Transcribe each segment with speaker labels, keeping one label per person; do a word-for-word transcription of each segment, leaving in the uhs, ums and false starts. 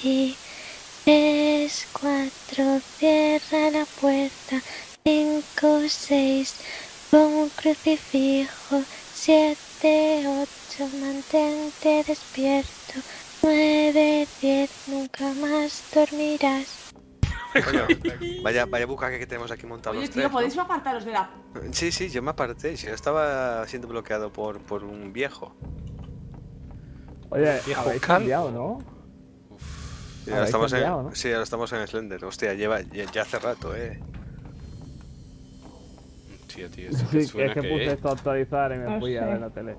Speaker 1: ti. Tres, cuatro, cierra la puerta. Cinco, seis, pon un crucifijo. Siete, ocho, mantente despierto. Nueve, diez, nunca más dormirás.
Speaker 2: Coño, vaya, vaya bucaque que tenemos aquí montados.
Speaker 3: Oye,
Speaker 2: los
Speaker 3: tío,
Speaker 2: tres,
Speaker 3: ¿podéis
Speaker 2: ¿no?
Speaker 3: apartaros de la...?
Speaker 2: Sí, sí, yo me aparté. Yo estaba siendo bloqueado por, por un viejo.
Speaker 4: Oye,
Speaker 5: Viejo
Speaker 4: habéis
Speaker 5: calvo.
Speaker 4: cambiado, ¿no?
Speaker 2: Y ahora
Speaker 4: Habéis
Speaker 2: estamos
Speaker 4: cambiado,
Speaker 2: en,
Speaker 4: ¿no?
Speaker 2: Sí, ahora estamos en Slender. Hostia, lleva ya, ya hace rato, eh.
Speaker 5: Tío, tío, eso
Speaker 4: Sí,
Speaker 5: te
Speaker 4: que
Speaker 5: suena
Speaker 4: es que
Speaker 5: que
Speaker 4: puse
Speaker 5: es.
Speaker 4: esto a actualizar y me
Speaker 6: No
Speaker 4: fui a
Speaker 6: sé.
Speaker 4: ver la tele.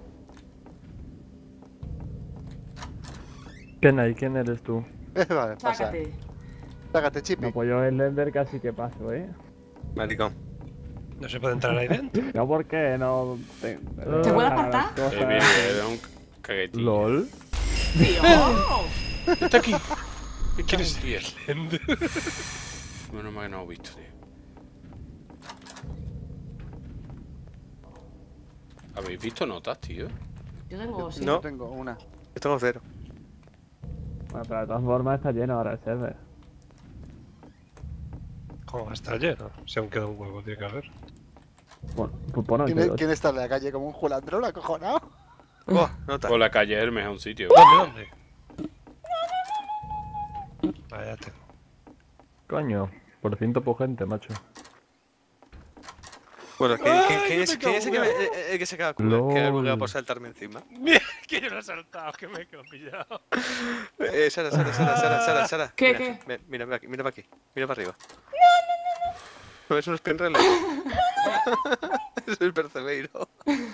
Speaker 7: ¿Quién hay? ¿Quién eres tú?
Speaker 8: Vale, pasa.
Speaker 3: Sácate.
Speaker 8: Sácate, Chipi.
Speaker 4: No, pues yo en Lender casi que paso, ¿eh?
Speaker 2: Maricón.
Speaker 5: No se puede entrar ahí dentro.
Speaker 4: No, porque no... Te,
Speaker 3: ¿Se puede apartar?
Speaker 5: Eh, mira, era un caguetillo.
Speaker 7: LOL.
Speaker 3: ¡Tío!
Speaker 5: Está aquí. ¿Qué quieres decir, Slender? Menos mal que no lo he visto, tío. ¿Habéis visto notas, tío?
Speaker 3: Yo tengo... Sí.
Speaker 2: No.
Speaker 8: Yo tengo una.
Speaker 2: Yo tengo cero.
Speaker 4: Bueno, pero de todas formas está lleno ahora el server.
Speaker 5: ¿Cómo va a estar lleno? Si aún queda un huevo, tiene que haber.
Speaker 4: Bueno, pues pon
Speaker 8: ¿Quién, es-
Speaker 4: ochenta y dos.
Speaker 8: quién está en la calle como un julandrón acojonado?
Speaker 2: Oh, nota.
Speaker 5: Por la calle es el mejor sitio. ¿Dónde, dónde? Vaya tengo.
Speaker 7: Coño, por ciento por gente, macho.
Speaker 2: Bueno, ¿quién, quién, quién es,
Speaker 5: me
Speaker 2: quién es el, que
Speaker 5: cago,
Speaker 2: me- el- el que se queda
Speaker 7: Lol.
Speaker 2: que ha bugueado por saltarme encima?
Speaker 5: Mira, que yo lo he saltado, que me he quedado pillado.
Speaker 2: Eh, Sara, Sara, Sara, Sara, Sara, Sara.
Speaker 3: ¿Qué,
Speaker 2: mira,
Speaker 3: qué?
Speaker 2: Mira, mira para aquí, mira para aquí, mira para arriba. ¿No ves unos pinreles? Es el percebeiro.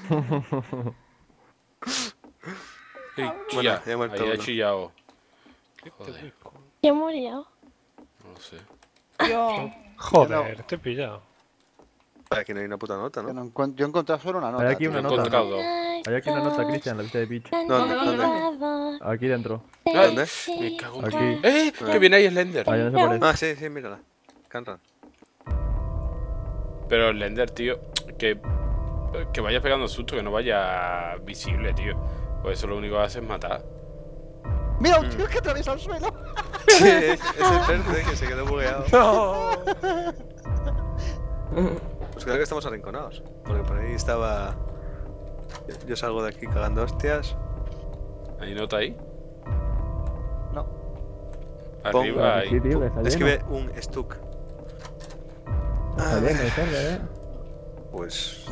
Speaker 5: Ey,
Speaker 2: Bueno,
Speaker 5: ya,
Speaker 2: ya he muerto
Speaker 5: ahí ha
Speaker 2: uno.
Speaker 5: chillado. Joder,
Speaker 1: ¿Quién murió?
Speaker 5: no lo sé.
Speaker 6: Yo.
Speaker 5: Joder, te he pillado.
Speaker 2: Aquí no hay una puta nota,
Speaker 8: Yo,
Speaker 2: ¿no?
Speaker 8: no encuent- yo he encontrado solo una nota.
Speaker 7: Hay aquí
Speaker 8: tío.
Speaker 7: una
Speaker 5: He
Speaker 7: nota.
Speaker 5: encontrado dos.
Speaker 7: Hay aquí una nota, Cristian, la vista de Peach.
Speaker 2: ¿Dónde?
Speaker 3: ¿Dónde,
Speaker 2: ¿Dónde?
Speaker 7: Aquí dentro.
Speaker 2: ¿Dónde?
Speaker 5: Me cago en
Speaker 7: Aquí.
Speaker 5: Dios. ¡Eh! Que viene ahí Slender.
Speaker 7: Ahí no se parece.
Speaker 2: Ah, sí, sí, mírala. Canran.
Speaker 5: Pero Slender, tío, que, que vaya pegando susto, que no vaya visible, tío. Pues eso lo único que hace es matar.
Speaker 8: Mira, un tío que atraviesa el suelo.
Speaker 2: Sí, es el perce que se quedó bugueado.
Speaker 5: ¡No!
Speaker 2: Pues creo que estamos arrinconados. Porque por ahí estaba. Yo- Yo salgo de aquí cagando hostias.
Speaker 5: ¿Hay nota ahí?
Speaker 8: No.
Speaker 5: Arriba
Speaker 4: Sí,
Speaker 5: hay.
Speaker 4: tío, que está lleno.
Speaker 2: Escribe un stuck.
Speaker 4: Está lleno el server, ¿eh?
Speaker 2: Pues.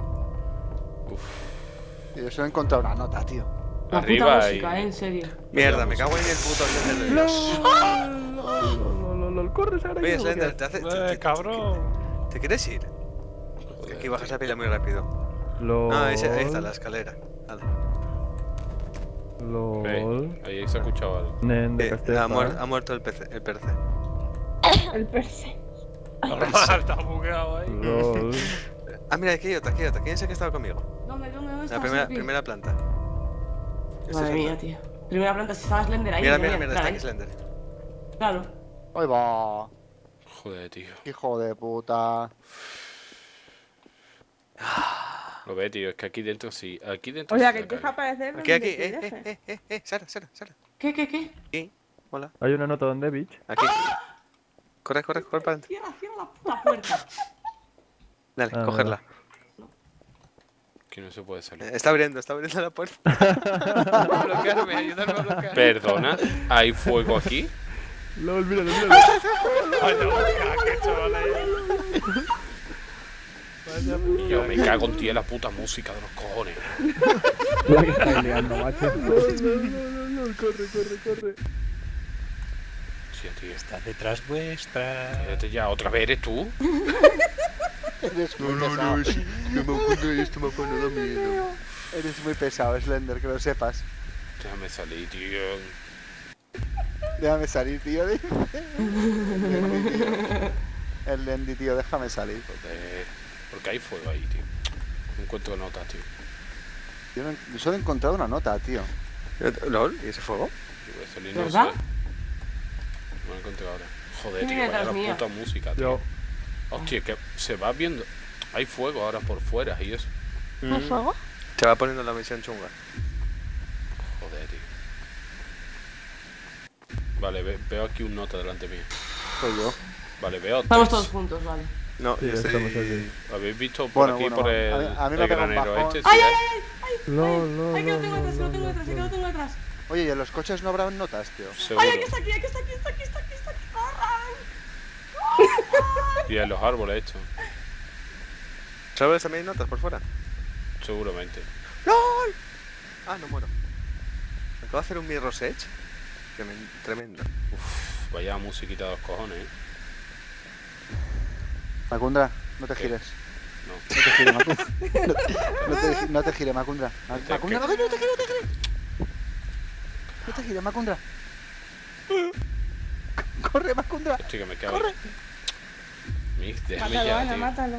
Speaker 8: Yo solo he encontrado una nota, tío.
Speaker 3: La
Speaker 5: Arriba
Speaker 3: puta
Speaker 5: hay.
Speaker 3: música, eh, en serio.
Speaker 2: Mierda, me cago en el puto Slender de Dios.
Speaker 7: LOL, lol, lol, corre, Sara.
Speaker 2: Oye,
Speaker 7: que no
Speaker 2: Slender,
Speaker 7: bloqueas.
Speaker 2: te hace. te-
Speaker 5: ¡Eh,
Speaker 2: te-
Speaker 5: cabrón!
Speaker 2: ¿Te quieres ir?
Speaker 5: Joder,
Speaker 2: Aquí bajas
Speaker 5: tío.
Speaker 2: la pila muy rápido.
Speaker 7: LOL.
Speaker 2: Ah, ahí, se- ahí está la escalera. Vale.
Speaker 7: LOL.
Speaker 5: Ahí se ha escuchado algo.
Speaker 7: Nen de
Speaker 2: Eh,
Speaker 7: Castefa.
Speaker 2: ha, muer- ha muerto el perce. El perce.
Speaker 6: El perse.
Speaker 5: Normal, está bugueado ahí.
Speaker 7: LOL.
Speaker 2: Ah, mira, aquí hay otra, aquí hay otra. ¿Quién es el que estaba conmigo?
Speaker 3: ¿Dónde, dónde, dónde
Speaker 2: En
Speaker 3: está?
Speaker 2: la primera,
Speaker 3: Sophie?
Speaker 2: primera planta. Este
Speaker 3: Madre
Speaker 2: es
Speaker 3: mía,
Speaker 2: otro.
Speaker 3: tío. Primera planta, si estaba Slender ahí.
Speaker 2: Mira,
Speaker 3: no
Speaker 2: mira,
Speaker 3: voy a
Speaker 2: mira, está
Speaker 3: entrar
Speaker 2: aquí
Speaker 3: ahí.
Speaker 2: Slender.
Speaker 3: Claro.
Speaker 8: Ahí va.
Speaker 5: Joder, tío.
Speaker 8: Hijo de puta.
Speaker 5: Lo ve, tío, es que aquí dentro sí. Aquí dentro
Speaker 6: O sea,
Speaker 5: sí
Speaker 6: que
Speaker 5: la
Speaker 6: empieza
Speaker 5: caga.
Speaker 6: a aparecer.
Speaker 2: Aquí, aquí,
Speaker 6: donde
Speaker 2: eh,
Speaker 6: te
Speaker 2: eh,
Speaker 6: deje.
Speaker 2: eh, eh, eh, Sara, Sara, Sara.
Speaker 3: ¿Qué, qué, qué?
Speaker 2: Aquí, hola.
Speaker 7: Hay una nota donde, bitch.
Speaker 2: Aquí. Corre, corre, corre para adentro.
Speaker 3: Cierra, cierra la puta puerta.
Speaker 2: Dale,
Speaker 7: Ah,
Speaker 2: cogerla.
Speaker 5: Que no se puede salir.
Speaker 2: Eh, Está abriendo, está abriendo la puerta. A bloquearme, ayudarme a bloquear.
Speaker 5: Perdona, ¿hay fuego aquí?
Speaker 7: LOL, míralo, míralo.
Speaker 5: Vaya bucaque, chaval. Y yo me cago en ti en la puta música de los cojones.
Speaker 4: Mira que estáis liando, macho.
Speaker 7: LOL, LOL, LOL, LOL, corre, corre, corre.
Speaker 5: Sí, tío.
Speaker 9: Está detrás vuestra.
Speaker 5: Cállate ya, ¿otra vez eres tú?
Speaker 8: Eres
Speaker 2: No,
Speaker 8: muy
Speaker 2: no,
Speaker 8: pesado.
Speaker 2: no, es, no me acuerdo de esto, me acuerdo, da miedo.
Speaker 8: Eres muy pesado, Slender, que lo sepas.
Speaker 5: Déjame salir, tío.
Speaker 8: Déjame salir, tío. El Lendy, tío. El Lendy, tío, déjame salir.
Speaker 5: Joder. Porque hay fuego ahí, tío. No encuentro notas, tío.
Speaker 8: Yo, no- yo solo he encontrado una nota, tío.
Speaker 2: ¿Lol? ¿Y ese fuego?
Speaker 5: Yo voy a salir, no
Speaker 3: ¿Verdad?
Speaker 5: sé. No lo encuentro ahora. Joder,
Speaker 3: ¿Quién
Speaker 5: tío,
Speaker 3: viene
Speaker 5: vaya la
Speaker 3: detrás mía?
Speaker 5: puta música, tío.
Speaker 7: Yo.
Speaker 5: Hostia, que se va viendo. Hay fuego ahora por fuera y eso.
Speaker 1: ¿Hay fuego?
Speaker 2: Se va poniendo la misión chunga.
Speaker 5: Joder, tío. Vale, ve- veo aquí un nota delante mío.
Speaker 8: Soy yo.
Speaker 5: Vale, veo
Speaker 3: Estamos
Speaker 5: tres.
Speaker 3: todos juntos, vale.
Speaker 2: No,
Speaker 7: Sí,
Speaker 2: yo
Speaker 7: estamos
Speaker 2: estoy...
Speaker 7: aquí.
Speaker 5: ¿Habéis visto por
Speaker 8: Bueno,
Speaker 5: aquí,
Speaker 8: bueno,
Speaker 5: por el,
Speaker 8: a mí- a mí me
Speaker 5: el
Speaker 8: pega un
Speaker 5: granero
Speaker 8: bajón.
Speaker 5: este?
Speaker 3: ¡Ay,
Speaker 5: sí,
Speaker 3: ay,
Speaker 5: ¿eh?
Speaker 3: ay! ¡Ay!
Speaker 7: No,
Speaker 3: ay,
Speaker 7: no,
Speaker 3: ay, que lo tengo
Speaker 7: no,
Speaker 3: detrás, que lo
Speaker 7: no,
Speaker 3: tengo
Speaker 7: no,
Speaker 3: detrás, que lo
Speaker 7: no.
Speaker 3: tengo detrás.
Speaker 8: Oye, ¿y en los coches no habrá notas, tío?
Speaker 5: Seguro.
Speaker 3: ¡Ay, aquí está aquí, aquí está aquí, está aquí, está aquí, está aquí! ¡Corran!
Speaker 5: Y en los árboles estos,
Speaker 2: ¿Sabes también hay notas por fuera?
Speaker 5: seguramente.
Speaker 2: ¡Lol! Ah, no muero. Acabo de hacer un Mirror's Edge. Tremen- Tremendo.
Speaker 5: Uf, vaya musiquita de los cojones, ¿eh?
Speaker 8: Macundra, no te
Speaker 5: ¿Qué?
Speaker 8: gires.
Speaker 5: No.
Speaker 8: No te gires, Macundra. No, no te, gi- no te gires, Macundra. Ma-
Speaker 5: ¿Qué?
Speaker 8: Macundra,
Speaker 5: ¿Qué?
Speaker 8: Macundra, no te gires, no te gires. No te gires, Macundra. Corre, Macundra.
Speaker 5: Estoy que me cago.
Speaker 8: Corre.
Speaker 5: Mix, déjame
Speaker 6: Mátalo,
Speaker 5: ya,
Speaker 6: Ana,
Speaker 5: tío.
Speaker 6: mátalo.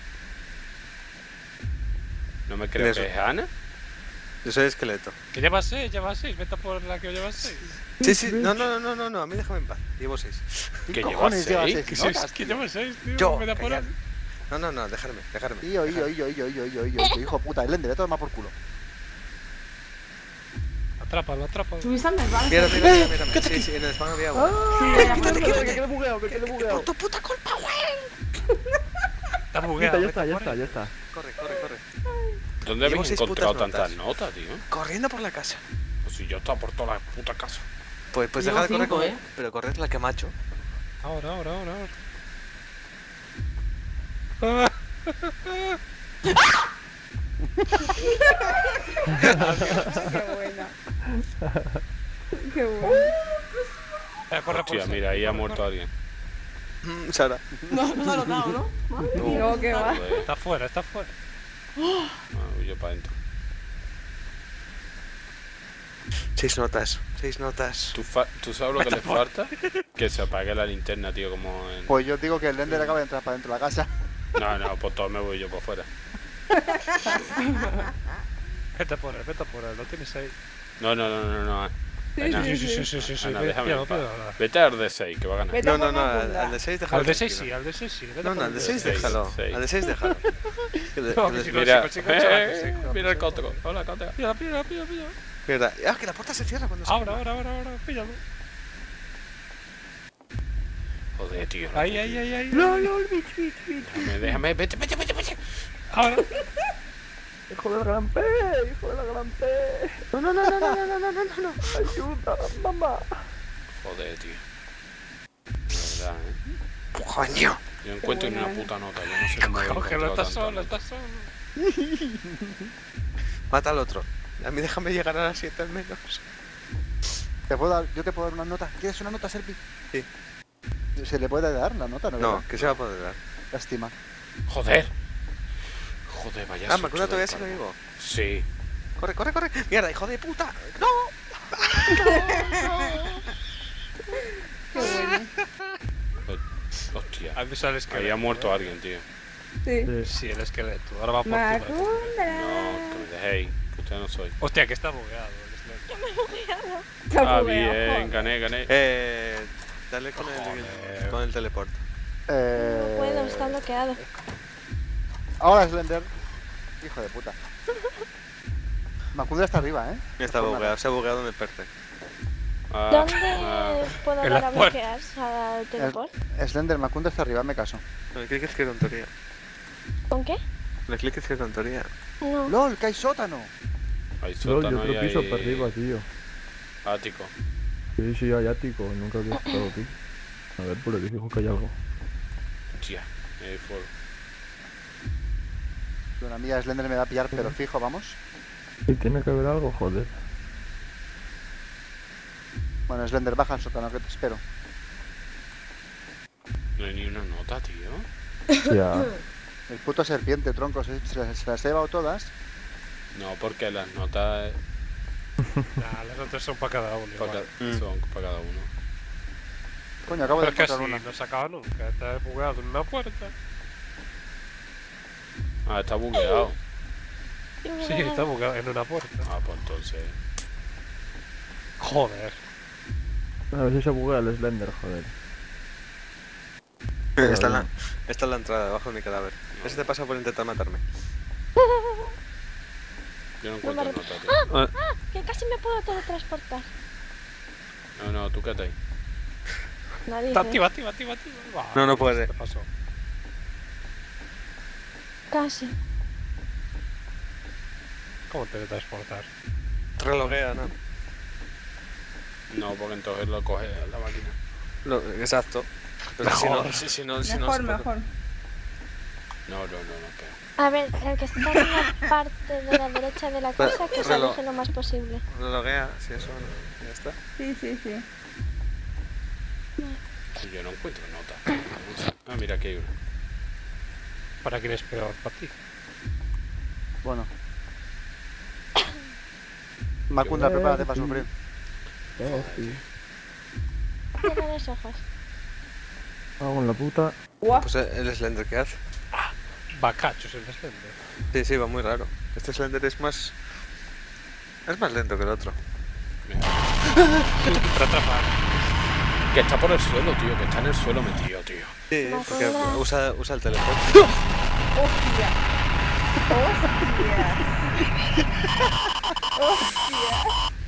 Speaker 5: No me creo
Speaker 2: Eso.
Speaker 5: que es Ana.
Speaker 2: Yo soy esqueleto.
Speaker 9: Que llevas seis, llevas seis. Vete a por la que llevas seis.
Speaker 2: Sí, sí. No, no, no, no, no. A mí déjame en paz. Llevo seis.
Speaker 8: ¿Qué
Speaker 5: ¿Que llevas
Speaker 8: cojones llevas
Speaker 5: seis?
Speaker 8: seis
Speaker 9: Que
Speaker 8: notas,
Speaker 9: seis, que
Speaker 8: tío?
Speaker 9: llevas seis, tío.
Speaker 2: Yo.
Speaker 9: Vete a por
Speaker 2: callar.
Speaker 9: él.
Speaker 2: No, no, no. Dejarme, dejarme.
Speaker 8: Tío, tío, tío, tío, tío, tío, tío, tío, hijo puta, el Ender, le toma por culo.
Speaker 9: Atrápalo, atrápalo.
Speaker 3: ¿Subiste antes, vale?
Speaker 2: Mira, mira, mira, mira. mira. Sí, sí, en el spam había uno.
Speaker 3: Sí,
Speaker 7: ¡Ah!
Speaker 3: ya,
Speaker 7: Quítate,
Speaker 3: ya,
Speaker 7: quítate,
Speaker 3: ya.
Speaker 7: que quede bugueado, que quede bugueado.
Speaker 2: ¡Tu puta culpa, güey!
Speaker 9: Está
Speaker 7: Quita,
Speaker 9: bugueado.
Speaker 7: ya
Speaker 9: vete
Speaker 7: está, ya
Speaker 9: por
Speaker 7: está,
Speaker 9: él.
Speaker 7: ya está.
Speaker 2: Corre, corre, corre.
Speaker 5: ¿Dónde
Speaker 2: Llevo
Speaker 5: habéis
Speaker 2: seis
Speaker 5: encontrado
Speaker 2: putas
Speaker 5: tantas
Speaker 2: notas.
Speaker 5: notas, tío?
Speaker 2: Corriendo por la casa.
Speaker 5: Pues si yo estaba por toda la puta casa.
Speaker 2: Pues, pues
Speaker 3: Llevo
Speaker 2: deja de correr,
Speaker 3: cinco,
Speaker 2: como-
Speaker 3: ¿eh?
Speaker 2: pero corred la que macho.
Speaker 9: Ahora, ahora, ahora, ahora.
Speaker 6: Qué buena. Qué buena.
Speaker 9: Eh, corre por
Speaker 5: Hostia,
Speaker 9: ese,
Speaker 5: mira, ahí ha
Speaker 9: corre,
Speaker 5: muerto
Speaker 9: corre.
Speaker 5: alguien.
Speaker 2: Mm, Sara.
Speaker 3: No, no se ha notado, ¿no? Madre mía.
Speaker 6: No, que va.
Speaker 5: Joder.
Speaker 9: Está fuera, está fuera.
Speaker 5: Ah, yo para adentro.
Speaker 2: Seis notas, seis notas.
Speaker 5: ¿Tú, fa- ¿Tú sabes lo que le falta? Que se apague la linterna, tío, como en...
Speaker 8: Pues yo digo que el Ender acaba de entrar para dentro de la casa.
Speaker 5: No, no, pues todo me voy yo por fuera.
Speaker 9: Vete por él, vete por él. Lo tienes ahí.
Speaker 5: No, no, no, no, no. Ana,
Speaker 9: Sí, sí, sí, sí, sí, sí.
Speaker 5: Ana,
Speaker 9: Ve-
Speaker 5: déjame
Speaker 9: píllalo,
Speaker 5: en paz.
Speaker 9: píllalo.
Speaker 5: Vete al de seis, que va a ganar.
Speaker 6: Vete
Speaker 2: No,
Speaker 6: a
Speaker 2: no,
Speaker 6: por
Speaker 2: no, al,
Speaker 6: Macundra.
Speaker 2: al de seis déjalo.
Speaker 9: Al de seis sí,
Speaker 2: tranquilo.
Speaker 9: al de seis sí. vete
Speaker 2: No,
Speaker 9: por
Speaker 2: no, al
Speaker 9: el
Speaker 2: de
Speaker 9: de
Speaker 2: seis
Speaker 5: seis,
Speaker 2: déjalo.
Speaker 5: seis.
Speaker 2: Al de seis déjalo. Que de-
Speaker 9: No,
Speaker 2: que
Speaker 9: que
Speaker 2: de-
Speaker 9: si no,
Speaker 5: Mira,
Speaker 9: chico, chico, chaval, que sí,
Speaker 5: eh,
Speaker 9: que
Speaker 5: mira el
Speaker 9: sí,
Speaker 5: cotro.
Speaker 9: que sí.
Speaker 5: Hola, cotro.
Speaker 9: Pilla, pilla, pilla, pilla.
Speaker 2: Mierda. Ah, que la puerta se cierra cuando se
Speaker 9: Ahora,
Speaker 2: quema.
Speaker 9: ahora, ahora, ahora. Píllalo.
Speaker 5: Joder, tío. no,
Speaker 9: Ahí,
Speaker 5: tío.
Speaker 9: ahí, ahí, ahí.
Speaker 7: No, no, bitch, bitch, bitch.
Speaker 5: Déjame, déjame, vete, vete, vete, vete.
Speaker 9: Ahora.
Speaker 7: Hijo de la gran P, hijo de la gran P. No, no, no, no, no, no, no, no, no, no. Ayuda, mamá.
Speaker 5: Joder, tío. De verdad, eh.
Speaker 2: Coño.
Speaker 5: Yo no encuentro ni una puta nota. Yo no sé cómo he
Speaker 9: Cógelo,
Speaker 5: encontrado
Speaker 9: estás
Speaker 5: tanta
Speaker 9: solo,
Speaker 5: nota.
Speaker 9: estás solo.
Speaker 2: Mata al otro. A mí déjame llegar a las siete al menos.
Speaker 8: ¿Te puedo dar, yo te puedo dar una nota. ¿Quieres una nota, Serpi?
Speaker 2: Sí.
Speaker 8: ¿Se le puede dar la nota, no?
Speaker 2: No,
Speaker 8: ¿verdad?
Speaker 2: que se va a poder dar.
Speaker 8: Lástima.
Speaker 5: Joder. Joder, vaya
Speaker 2: Ah,
Speaker 5: susto
Speaker 2: Macuna todavía
Speaker 5: del
Speaker 2: sigue
Speaker 5: calvo.
Speaker 2: vivo.
Speaker 5: Sí.
Speaker 2: Corre, corre, corre. Mierda, hijo de puta. No.
Speaker 6: Qué buena.
Speaker 5: Hostia.
Speaker 9: Ahí sale el esqueleto.
Speaker 5: Ahí ha muerto alguien, tío.
Speaker 6: Sí.
Speaker 7: Sí.
Speaker 9: Sí, el esqueleto. Ahora va por ti. va por ti.
Speaker 5: No,
Speaker 6: Macundra.
Speaker 5: que me dejéis. Que usted no soy.
Speaker 9: Hostia, que está bugueado el esqueleto.
Speaker 6: Está
Speaker 5: Ah,
Speaker 6: bugueado,
Speaker 5: bien,
Speaker 6: joder.
Speaker 5: gané, gané.
Speaker 2: Eh. Dale con el,
Speaker 9: Joder.
Speaker 2: con el teleport.
Speaker 8: Eh...
Speaker 1: No puedo, está bloqueado.
Speaker 8: Ahora Slender. Hijo de puta. Macundra está arriba, ¿eh?
Speaker 2: Está
Speaker 8: Por nada.
Speaker 2: bugueado, se ha bugueado en el perte.
Speaker 5: Ah,
Speaker 1: ¿Dónde
Speaker 5: ah,
Speaker 1: puedo
Speaker 9: en
Speaker 1: dar
Speaker 9: la
Speaker 1: a
Speaker 9: puerta.
Speaker 1: bloquear al teleport?
Speaker 8: Slender, Macundra está arriba, me caso.
Speaker 2: Con el clic izquierdo en teoría.
Speaker 1: ¿Con qué?
Speaker 2: Con el clic izquierdo en teoría.
Speaker 1: No.
Speaker 8: ¡Lol, que hay sótano!
Speaker 5: hay
Speaker 7: No,
Speaker 5: sótano
Speaker 7: yo
Speaker 5: y
Speaker 7: otro piso
Speaker 5: hay
Speaker 7: para arriba, tío.
Speaker 5: ático.
Speaker 7: Sí, sí, hay ático, nunca había estado aquí. A ver, por aquí fijo que hay algo.
Speaker 5: Hostia, hay fuego.
Speaker 8: Una mía Slender me va a pillar, pero fijo, vamos.
Speaker 7: Y tiene que haber algo, joder.
Speaker 8: Bueno, Slender, baja al sótano, que te espero.
Speaker 5: No hay ni una nota, tío.
Speaker 7: Ya.
Speaker 8: El puto serpiente, tronco, se, se las- se las he llevado todas.
Speaker 5: No, porque las notas
Speaker 9: Nah, las otras son para cada uno.
Speaker 5: pa'
Speaker 9: igual.
Speaker 5: ca- son para cada uno.
Speaker 8: Coño, acabo
Speaker 9: Pero
Speaker 8: de
Speaker 9: es que
Speaker 8: encontrar
Speaker 9: así
Speaker 8: una.
Speaker 9: no se acaba nunca. Está bugueado en una puerta.
Speaker 5: Ah, está bugueado.
Speaker 9: Sí, está bugueado en una puerta.
Speaker 5: Ah, pues entonces.
Speaker 9: Joder.
Speaker 7: A ver si se buguea el Slender, joder.
Speaker 2: Está en la, está en la entrada, debajo de mi cadáver. Ese te pasa por intentar matarme.
Speaker 5: Yo no
Speaker 1: No
Speaker 5: encuentro
Speaker 1: me
Speaker 5: nota, tío.
Speaker 1: ¡Ah! Que casi me puedo teletransportar.
Speaker 5: No, no, tú quédate ahí.
Speaker 1: Narices.
Speaker 9: Está activa, activa, activa, activa. Va,
Speaker 2: No, no puede.
Speaker 9: ¿Qué pasó?
Speaker 1: Casi.
Speaker 9: ¿Cómo teletransportar?
Speaker 2: Reloguea, ¿no?
Speaker 5: No, porque entonces lo coge la máquina.
Speaker 2: Lo, exacto. Pero si no, si, si no, si no
Speaker 6: Mejor,
Speaker 2: se puede.
Speaker 6: mejor.
Speaker 5: No, no, no, no, espera.
Speaker 1: A ver, el que está en la parte de la derecha de la casa, que se
Speaker 2: Reloj.
Speaker 1: aleje lo más posible.
Speaker 2: Reloguea, si eso no. Ya está.
Speaker 6: Sí, sí, sí.
Speaker 5: Si yo no encuentro nota. Ah, mira, aquí hay una.
Speaker 9: ¿Para quién es peor? ¿Para ti?
Speaker 8: Bueno. Macunda, prepárate para sufrir.
Speaker 4: Oh, sí.
Speaker 1: Cierra los ojos.
Speaker 4: Vamos en la puta.
Speaker 2: Pues el Slender, ¿qué hace?
Speaker 9: Bacachos el Slender.
Speaker 2: Sí, sí, va muy raro. Este Slender es más... Es más lento que el otro.
Speaker 9: Para atrapar.
Speaker 5: Que está por el suelo, tío. Que está en el suelo metido, tío.
Speaker 2: Sí,
Speaker 1: Macunda.
Speaker 2: porque usa, usa el teléfono.
Speaker 6: ¡Hostia! ¡Hostia! ¡Hostia!